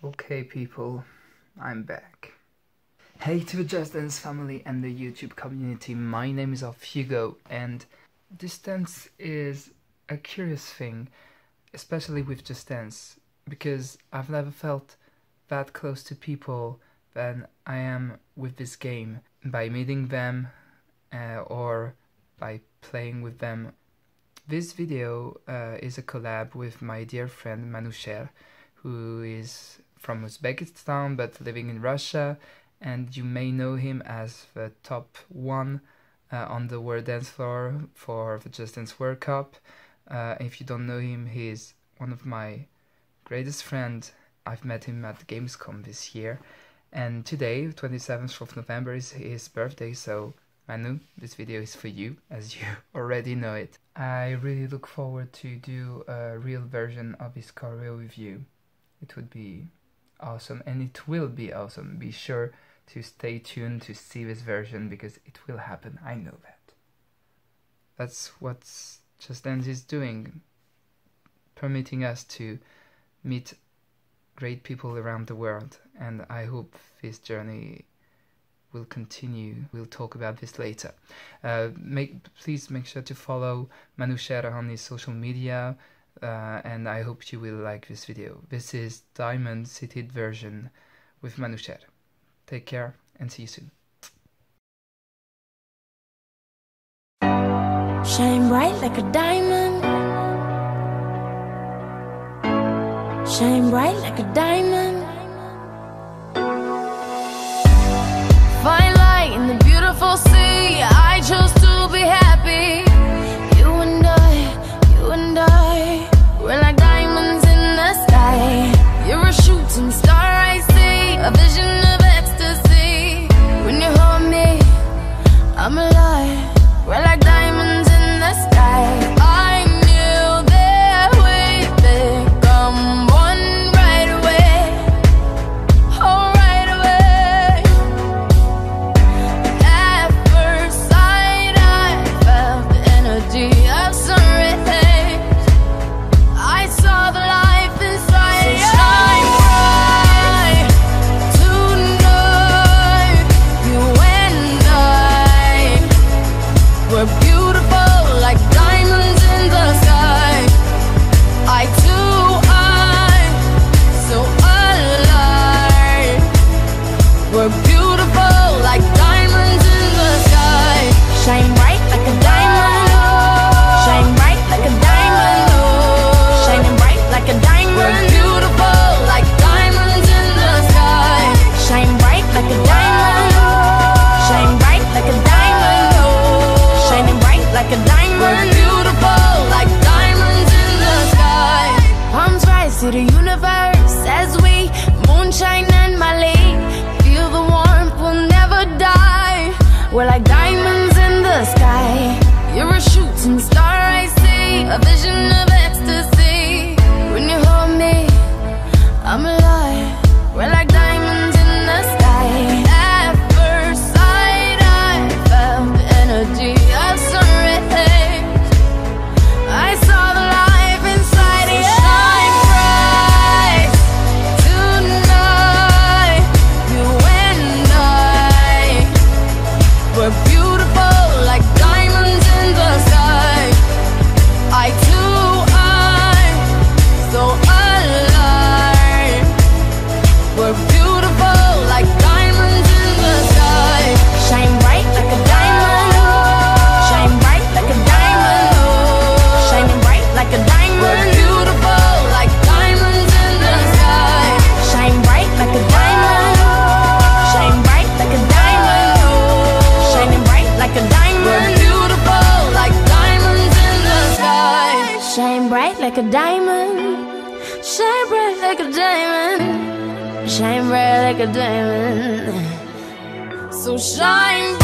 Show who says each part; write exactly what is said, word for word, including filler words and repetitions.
Speaker 1: Okay people, I'm back. Hey to the Just Dance family and the YouTube community, my name is Hugo, and distance is a curious thing, especially with Just Dance, because I've never felt that close to people than I am with this game, by meeting them uh, or by playing with them. This video uh, is a collab with my dear friend Manusher, who is from Uzbekistan but living in Russia, and you may know him as the top one uh, on the world dance floor for the Just Dance World Cup. Uh, if you don't know him, he's one of my greatest friends. I've met him at Gamescom this year, and today, twenty-seventh of November, is his birthday, so Manu, this video is for you, as you already know it. I really look forward to do a real version of his choreo with you. It would be awesome, and it will be awesome. Be sure to stay tuned to see this version, because it will happen, I know that. That's what Just Dance is doing, permitting us to meet great people around the world, and I hope this journey will continue. We'll talk about this later. Uh, make please make sure to follow Manusher on his social media, uh, and I hope you will like this video. This is Diamond Seated version with Manusher. Take care and see you soon.
Speaker 2: Shine bright like a diamond. Shine bright like a diamond. Fine light in the beautiful sea. I chose to be happy. You and I, you and I, we're like diamonds in the sky. You're a shooting star, I see, a vision of ecstasy. When you hold me, I'm alive. We're like diamonds in the sky. I knew that we'd become one right away. Oh, right away. At first sight, I felt the energy of sun rays. I saw the life inside you. So shine bright tonight. You and I, we're beautiful like diamonds in the sky. I too, I'm so alive. We're beautiful like diamonds in the sky. Shine bright like a diamond. Shine bright like a diamond. Shining bright like a diamond. We're beautiful like diamonds in the sky. Shine bright like a diamond. Shine bright like a diamond. Shining bright like a diamond. We're beautiful like diamonds in the sky. Palms rise to the universe as we moonshine and Mali. Feel the warmth, we'll never die. We're like diamonds in the sky. You're a shooting star, I see, a vision of ecstasy. When you hold me, I'm alive. We're like diamonds in the sky. At first sight, I felt the energy of sun rays. I saw the life inside you. Shine bright tonight. You and I, we're beautiful like diamonds in the sky. I too, I'm so alive. We're beautiful like diamonds in the sky. Shine bright like a diamond. Shine bright like a diamond. Shining bright like a diamond. We're beautiful like diamonds in the sky. Shine bright like a diamond. Shine bright like a diamond. Shining bright like a diamond. We're beautiful like diamonds in the sky. Shine bright like a diamond. Shine bright like a diamond. Shine bright like a diamond. So shine bright.